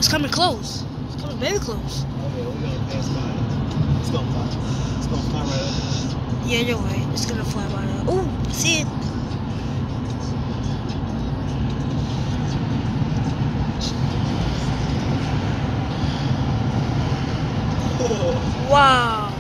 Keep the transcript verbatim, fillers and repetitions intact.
It's coming close. It's coming very close. Oh yeah, we're gonna pass by it. It's gonna fly. It's gonna fly right up. Yeah, you're right. It's gonna fly by now. Ooh, see it? Oh. Wow.